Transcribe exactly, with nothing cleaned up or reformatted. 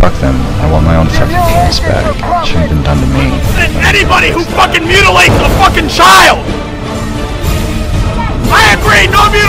fuck them. I want my own fucking penis back. It shouldn't have been done to me. And anybody who fucking mutilates a fucking child! I agree, no mutilation!